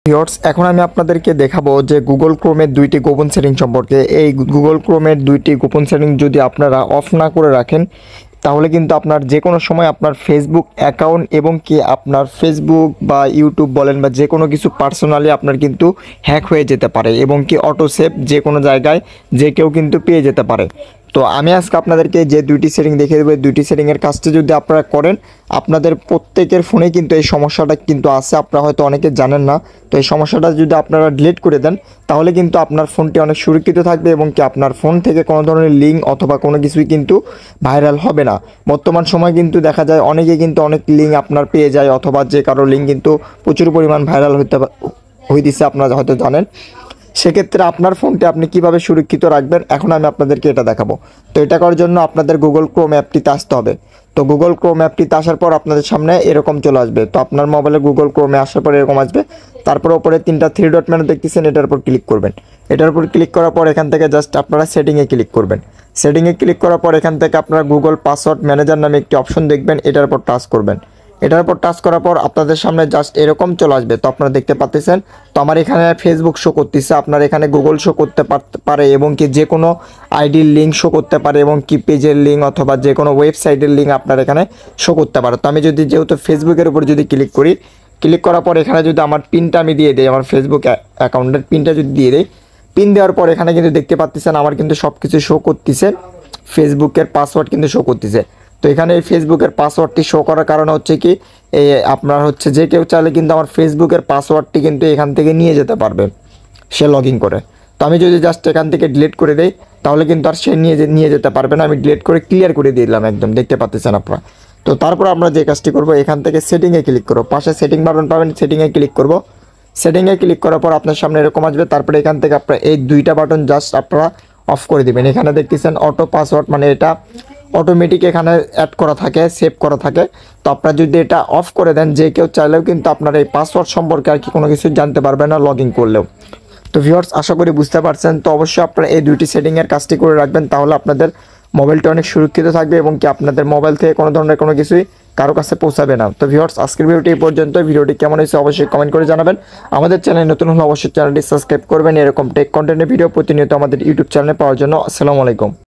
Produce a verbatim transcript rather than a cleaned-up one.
Viewers, এখন আমি আপনাদেরকে দেখাবো যে গুগল ক্রোমের দুইটি গোপন সেটিং সম্পর্কে। এই গুগল ক্রোমের দুইটি গোপন সেটিং যদি আপনারা অফ না করে রাখেন তাহলে কিন্তু আপনার যে কোনো সময় আপনার ফেসবুক অ্যাকাউন্ট এবং কি আপনার ফেসবুক বা ইউটিউব বলেন বা যে কোনো কিছু পার্সোনালি আপনার কিন্তু হ্যাক হয়ে যেতে পারে এবং কি অটো সেভ যে কোনো জায়গায় যে কেউ কিন্তু পেয়ে যেতে পারে। তো আমি আজকে আপনাদেরকে যে দুইটি সেটিং দেখিয়ে দেবো, দুইটি সেটিংয়ের কাজটা যদি আপনারা করেন আপনাদের প্রত্যেকের ফোনে কিন্তু এই সমস্যাটা কিন্তু আছে, আপনারা হয়তো অনেকে জানেন না। তো এই সমস্যাটা যদি আপনারা ডিলিট করে দেন তাহলে কিন্তু আপনার ফোনটি অনেক সুরক্ষিত থাকবে এবং কি আপনার ফোন থেকে কোনো ধরনের লিঙ্ক অথবা কোনো কিছুই কিন্তু ভাইরাল হবে না। বর্তমান সময় কিন্তু দেখা যায় অনেকে কিন্তু অনেক লিঙ্ক আপনার পেয়ে যায় অথবা যে কারো লিঙ্ক কিন্তু প্রচুর পরিমাণ ভাইরাল হতে হইতেছে, আপনারা হয়তো জানেন। সেক্ষেত্রে আপনার ফোনটি আপনি কিভাবে সুরক্ষিত রাখবেন এখন আমি আপনাদেরকে এটা দেখাবো। তো এটা করার জন্য আপনাদের গুগল ক্রোম অ্যাপটিতে আসতে হবে। তো গুগল ক্রোম অ্যাপটিতে আসার পর আপনাদের সামনে এরকম চলে আসবে। তো আপনার মোবাইলে গুগল ক্রোমে আসার পর এরকম আসবে। তারপর ওপরে তিনটা থ্রি ডট মেনু দেখতেছেন, এটার উপর ক্লিক করবেন। এটার উপর ক্লিক করার পর এখান থেকে জাস্ট আপনারা সেটিংয়ে ক্লিক করবেন। সেটিংয়ে ক্লিক করার পর এখান থেকে আপনারা গুগল পাসওয়ার্ড ম্যানেজার নামে একটি অপশন দেখবেন, এটার উপর টাচ করবেন। এটার উপর টাচ করার পর আপনাদের সামনে জাস্ট এরকম চলে আসবে। তো আপনারা দেখতে পাচ্ছেন তো আমার এখানে ফেসবুক শো করতেছে, আপনার এখানে গুগল শো করতে পারে এবং কি যে কোনো আইডির লিঙ্ক শো করতে পারে এবং কি পেজের লিঙ্ক অথবা যে কোনো ওয়েবসাইটের লিঙ্ক আপনার এখানে শো করতে পারে। তো আমি যদি যেহেতু ফেসবুকের উপর যদি ক্লিক করি, ক্লিক করার পর এখানে যদি আমার পিনটা আমি দিয়ে দিই, আমার ফেসবুক অ্যাকাউন্টের পিনটা যদি দিয়ে দিই, পিন দেওয়ার পর এখানে কিন্তু দেখতে পাচ্ছেন আমার কিন্তু সব কিছু শো করতেছে, ফেসবুকের পাসওয়ার্ড কিন্তু শো করতেছে। তো এখানে এই ফেসবুকের পাসওয়ার্ডটি শো করার কারণ হচ্ছে কি এই আপনার হচ্ছে যে কেউ চাইলে কিন্তু আমার ফেসবুকের পাসওয়ার্ডটি কিন্তু এখান থেকে নিয়ে যেতে পারবে সে লগ ইন করে। তো আমি যদি জাস্ট এখান থেকে ডিলিট করে দেই তাহলে কিন্তু আর সে নিয়ে নিয়ে যেতে পারবে না। আমি ডিলিট করে ক্লিয়ার করে দিলাম, একদম দেখতে পাচ্ছেন আপনারা। তো তারপর আমরা যে কাজটি করব এখান থেকে সেটিংয়ে ক্লিক করব, পাশে সেটিং বাটন পাবেন, সেটিংয়ে ক্লিক করব। সেটিংয়ে ক্লিক করার পর আপনার সামনে এরকম আসবে। তারপরে এখান থেকে আপনারা এই দুইটা বাটন জাস্ট আপনারা অফ করে দিবেন। এখানে দেখতেছেন অটো পাসওয়ার্ড, মানে এটা অটোমেটিক এখানে অ্যাড করা থাকে, সেভ করা থাকে। তো আপনারা যদি এটা অফ করে দেন যে কেউ চাইলেও কিন্তু আপনার এই পাসওয়ার্ড সম্পর্কে আর কি কোনো কিছু জানতে পারবে না লগ ইন করলেও। তো ভিউয়ার্স, আশা করি বুঝতে পারছেন। তো অবশ্যই আপনারা এই দুইটি সেটিংয়ের কাজটি করে রাখবেন, তাহলে আপনাদের মোবাইলটা অনেক সুরক্ষিত থাকবে এবং কি আপনাদের মোবাইল থেকে কোনো ধরনের কোনো কিছুই কারো কাছে পৌঁছাবে না। তো ভিউয়ার্স, আজকের ভিডিওটি এই পর্যন্ত। ভিডিওটি কেমন হয়েছে অবশ্যই কমেন্ট করে জানাবেন। আমাদের চ্যানেল নতুন হলে অবশ্যই চ্যানেলটি সাবস্ক্রাইব করবেন এরকম টেক কন্টেন্টের ভিডিও প্রতিনিয়ত আমাদের ইউটিউব চ্যানেলে পাওয়ার জন্য। আসসালামু আলাইকুম।